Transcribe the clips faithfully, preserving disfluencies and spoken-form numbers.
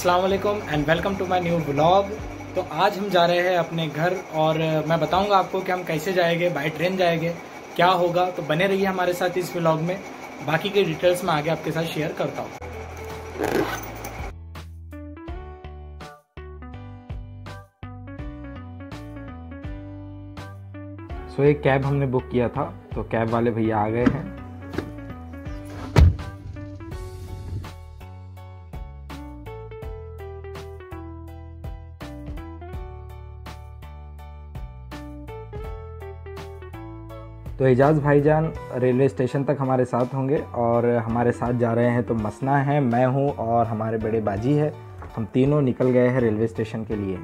अस्सलाम वालेकुम and welcome to my new vlog. तो आज हम जा रहे हैं अपने घर और मैं बताऊंगा आपको कि हम कैसे जाएंगे, बाय ट्रेन जाएंगे, क्या होगा। तो बने रहिए हमारे साथ इस व्लॉग में, बाकी की डिटेल्स मैं आगे आपके साथ शेयर करता हूँ। सो एक कैब हमने बुक किया था, तो कैब वाले भैया आ गए हैं। तो एजाज भाईजान रेलवे स्टेशन तक हमारे साथ होंगे और हमारे साथ जा रहे हैं। तो मसना है, मैं हूं और हमारे बड़े बाजी है, हम तीनों निकल गए हैं रेलवे स्टेशन के लिए।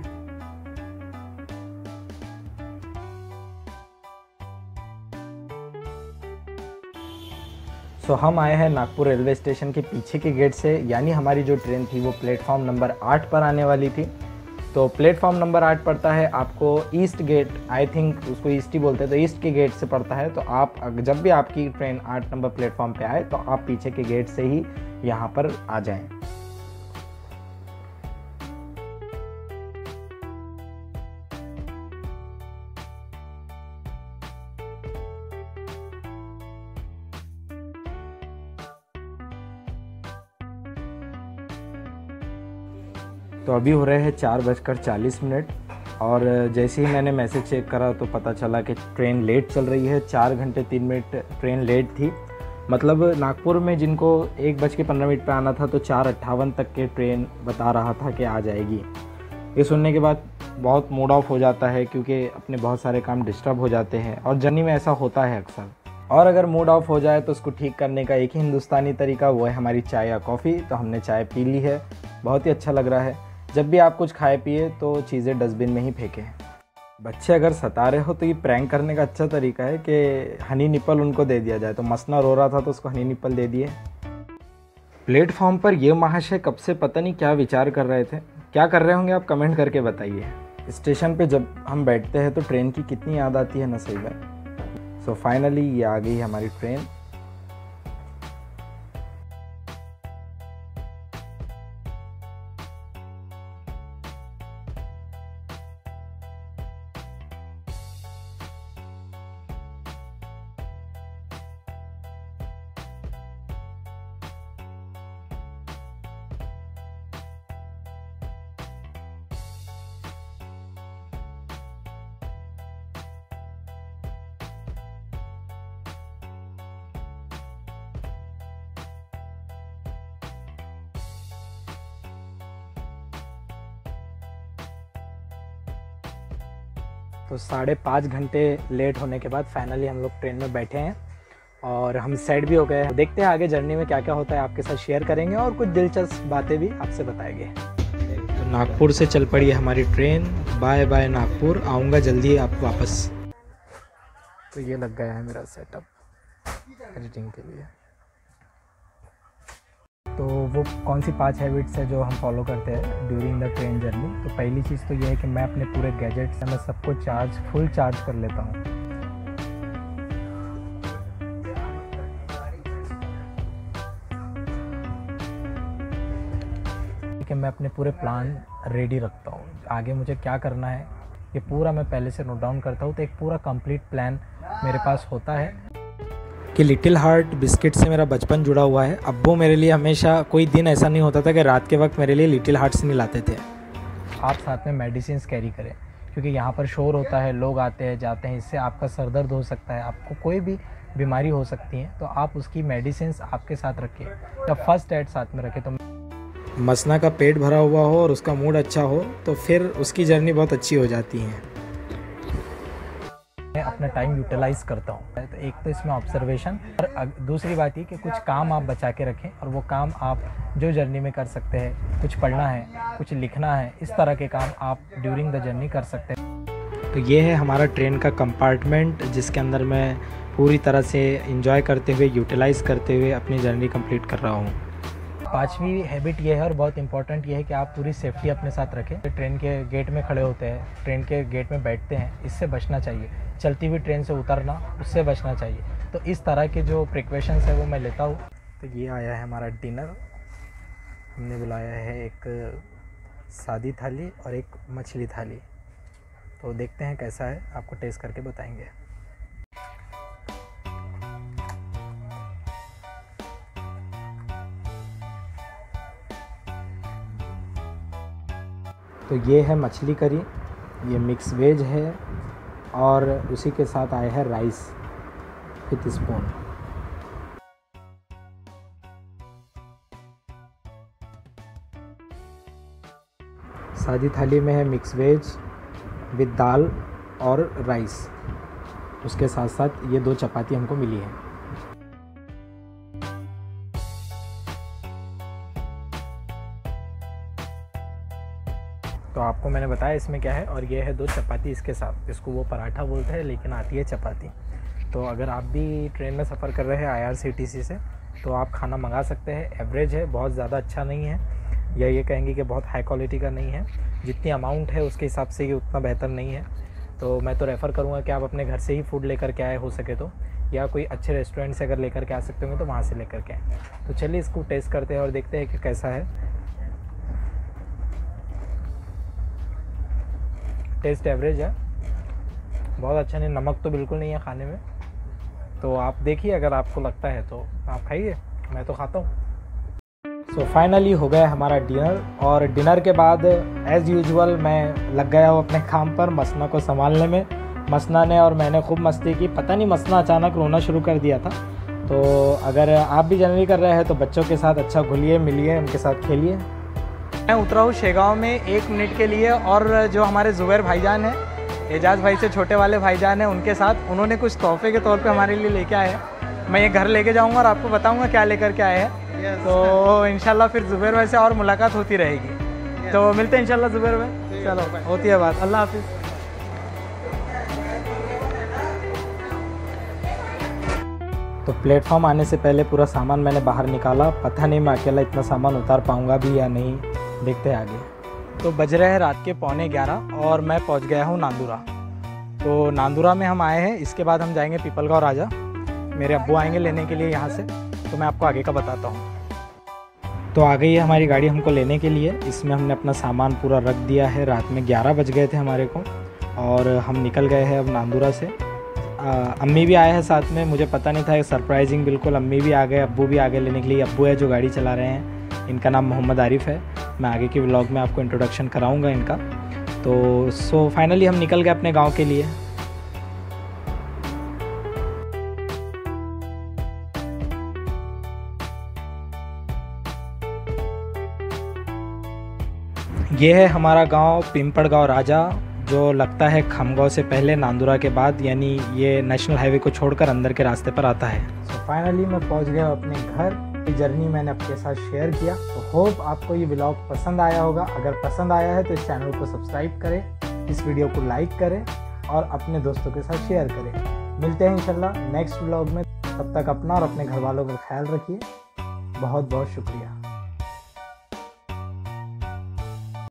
सो हम आए हैं नागपुर रेलवे स्टेशन के पीछे के गेट से, यानी हमारी जो ट्रेन थी वो प्लेटफॉर्म नंबर आठ पर आने वाली थी। तो प्लेटफॉर्म नंबर आठ पड़ता है आपको ईस्ट गेट, आई थिंक उसको ईस्ट ही बोलते हैं, तो ईस्ट के गेट से पड़ता है। तो आप जब भी आपकी ट्रेन आठ नंबर प्लेटफॉर्म पे आए तो आप पीछे के गेट से ही यहाँ पर आ जाएं। तो अभी हो रहे हैं चार बजकर चालीस मिनट और जैसे ही मैंने मैसेज चेक करा तो पता चला कि ट्रेन लेट चल रही है। चार घंटे तीन मिनट ट्रेन लेट थी। मतलब नागपुर में जिनको एक बज के पंद्रह मिनट पर आना था तो चार अट्ठावन तक के ट्रेन बता रहा था कि आ जाएगी। ये सुनने के बाद बहुत मूड ऑफ हो जाता है, क्योंकि अपने बहुत सारे काम डिस्टर्ब हो जाते हैं और जर्नी में ऐसा होता है अक्सर। और अगर मूड ऑफ हो जाए तो उसको ठीक करने का एक ही हिंदुस्तानी तरीका, वो है हमारी चाय या कॉफ़ी। तो हमने चाय पी ली है, बहुत ही अच्छा लग रहा है। जब भी आप कुछ खाए पिए तो चीज़ें डस्टबिन में ही फेंकें। बच्चे अगर सता रहे हो तो ये प्रैंक करने का अच्छा तरीका है कि हनी निप्पल उनको दे दिया जाए। तो मसना रो रहा था तो उसको हनी निप्पल दे दिए। प्लेटफॉर्म पर ये महाशय कब से पता नहीं क्या विचार कर रहे थे, क्या कर रहे होंगे आप कमेंट करके बताइए। स्टेशन पे जब हम बैठते हैं तो ट्रेन की कितनी याद आती है ना, सही में। सो फाइनली ये आ गई हमारी ट्रेन। तो साढ़े पाँच घंटे लेट होने के बाद फाइनली हम लोग ट्रेन में बैठे हैं और हम सेट भी हो गए हैं। देखते हैं आगे जर्नी में क्या क्या होता है, आपके साथ शेयर करेंगे और कुछ दिलचस्प बातें भी आपसे बताएंगे। तो नागपुर से चल पड़ी है हमारी ट्रेन। बाय बाय नागपुर, आऊँगा जल्दी आप वापस। तो ये लग गया है मेरा सेटअप एडिटिंग के लिए। तो वो कौन सी पांच हैबिट्स है जो हम फॉलो करते हैं ड्यूरिंग द ट्रेन जर्नी। तो पहली चीज़ तो ये है कि मैं अपने पूरे गैजेट्स से मैं सबको चार्ज फुल चार्ज कर लेता हूँ। कि मैं अपने पूरे प्लान रेडी रखता हूँ, आगे मुझे क्या करना है ये पूरा मैं पहले से नोट डाउन करता हूँ। तो एक पूरा कंप्लीट प्लान मेरे पास होता है। कि लिटिल हार्ट बिस्किट से मेरा बचपन जुड़ा हुआ है। अब्बू मेरे लिए हमेशा, कोई दिन ऐसा नहीं होता था कि रात के वक्त मेरे लिए लिटिल हार्ट्स नहीं लाते थे। आप साथ में मेडिसिन कैरी करें, क्योंकि यहाँ पर शोर होता है, लोग आते हैं जाते हैं, इससे आपका सर दर्द हो सकता है, आपको कोई भी बीमारी हो सकती है। तो आप उसकी मेडिसिन आपके साथ रखें या फर्स्ट एड साथ में रखें। तो मसना का पेट भरा हुआ हो और उसका मूड अच्छा हो तो फिर उसकी जर्नी बहुत अच्छी हो जाती है। मैं अपना टाइम यूटिलाइज करता हूँ। तो एक तो इसमें ऑब्जर्वेशन, और दूसरी बात ये कि कुछ काम आप बचा के रखें और वो काम आप जो जर्नी में कर सकते हैं। कुछ पढ़ना है, कुछ लिखना है, इस तरह के काम आप ड्यूरिंग द जर्नी कर सकते हैं। तो ये है हमारा ट्रेन का कंपार्टमेंट, जिसके अंदर मैं पूरी तरह से एंजॉय करते हुए, यूटिलाइज करते हुए अपनी जर्नी कंप्लीट कर रहा हूँ। पांचवी हैबिट ये है और बहुत इंपॉर्टेंट ये है कि आप पूरी सेफ्टी अपने साथ रखें। ट्रेन के गेट में खड़े होते हैं, ट्रेन के गेट में बैठते हैं, इससे बचना चाहिए। चलती हुई ट्रेन से उतरना, उससे बचना चाहिए। तो इस तरह के जो प्रिकॉशंस है वो मैं लेता हूँ। तो ये आया है हमारा डिनर। हमने बुलाया है एक सादी थाली और एक मछली थाली। तो देखते हैं कैसा है, आपको टेस्ट करके बताएंगे। तो ये है मछली करी, ये मिक्स वेज है और उसी के साथ आया है राइस विथ स्पून। सादी थाली में है मिक्स वेज विद दाल और राइस, उसके साथ साथ ये दो चपाती हमको मिली है। तो आपको मैंने बताया इसमें क्या है, और ये है दो चपाती इसके साथ। इसको वो पराठा बोलते हैं लेकिन आती है चपाती। तो अगर आप भी ट्रेन में सफ़र कर रहे हैं I R C T C से तो आप खाना मंगा सकते हैं। एवरेज है, बहुत ज़्यादा अच्छा नहीं है, या ये कहेंगे कि बहुत हाई क्वालिटी का नहीं है। जितनी अमाउंट है उसके हिसाब से ये उतना बेहतर नहीं है। तो मैं तो रेफ़र करूँगा कि आप अपने घर से ही फ़ूड लेकर के आए हो सके तो, या कोई अच्छे रेस्टोरेंट से अगर लेकर के आ सकते होंगे तो वहाँ से लेकर के आए। तो चलिए इसको टेस्ट करते हैं और देखते हैं कि कैसा है। टेस्ट एवरेज है, बहुत अच्छा नहीं, नमक तो बिल्कुल नहीं है खाने में। तो आप देखिए, अगर आपको लगता है तो आप खाइए, मैं तो खाता हूँ। सो फाइनली हो गया हमारा डिनर, और डिनर के बाद एज़ यूजुअल मैं लग गया हूँ अपने काम पर, मसना को संभालने में। मसना ने और मैंने खूब मस्ती की। पता नहीं मसना अचानक रोना शुरू कर दिया था। तो अगर आप भी जनरली कर रहे हैं तो बच्चों के साथ अच्छा घुलिए मिलिए, उनके साथ खेलिए। मैं उतरा हूँ शेगांव में एक मिनट के लिए, और जो हमारे ज़ुबैर भाईजान हैं, एजाज़ भाई से छोटे वाले भाईजान हैं, उनके साथ उन्होंने कुछ तोहफे के तौर पे हमारे लिए लेके आए हैं। मैं ये घर लेके जाऊँगा और आपको बताऊँगा क्या लेकर के आए हैं। yes. तो इंशाल्लाह फिर ज़ुबैर भाई से और मुलाकात होती रहेगी। yes. तो मिलते हैं इंशाल्लाह ज़ुबैर भाई। चलो, होती है बात। अल्लाह हाफिज़। तो प्लेटफॉर्म आने से पहले पूरा सामान मैंने बाहर निकाला। पता नहीं मैं अकेला इतना सामान उतार पाऊँगा भी या नहीं, देखते हैं आगे। तो बज रहे हैं रात के पौने ग्यारह और मैं पहुंच गया हूं नांदुरा। तो नांदुरा में हम आए हैं, इसके बाद हम जाएंगे पीपलगांव राजा। मेरे अब्बू आएंगे लेने के लिए यहाँ से, तो मैं आपको आगे का बताता हूँ। तो आ गई है हमारी गाड़ी हमको लेने के लिए। इसमें हमने अपना सामान पूरा रख दिया है। रात में ग्यारह बज गए थे हमारे को, और हम निकल गए हैं अब नांदुरा से। आ, अम्मी भी आए हैं साथ में, मुझे पता नहीं था, सरप्राइजिंग बिल्कुल। अम्मी भी आ गए, अब्बू भी आ गए लेने के लिए। अब्बू है जो गाड़ी चला रहे हैं, इनका नाम मोहम्मद आरिफ है। मैं आगे के व्लॉग में आपको इंट्रोडक्शन कराऊंगा इनका। तो सो फाइनली हम निकल गए अपने गांव के लिए। ये है हमारा गांव पिंपड़गांव राजा, जो लगता है खमगांव से पहले, नांदुरा के बाद, यानी ये नेशनल हाईवे को छोड़कर अंदर के रास्ते पर आता है। सो फाइनली मैं पहुंच गया अपने घर। ये जर्नी मैंने आपके साथ शेयर किया। तो होप आपको ये व्लॉग पसंद आया होगा। अगर पसंद आया है तो इस चैनल को सब्सक्राइब करें, इस वीडियो को लाइक करें और अपने दोस्तों के साथ शेयर करें। मिलते हैं इंशाल्लाह नेक्स्ट व्लॉग में। तब तक अपना और अपने घर वालों का ख्याल रखिए। बहुत बहुत शुक्रिया।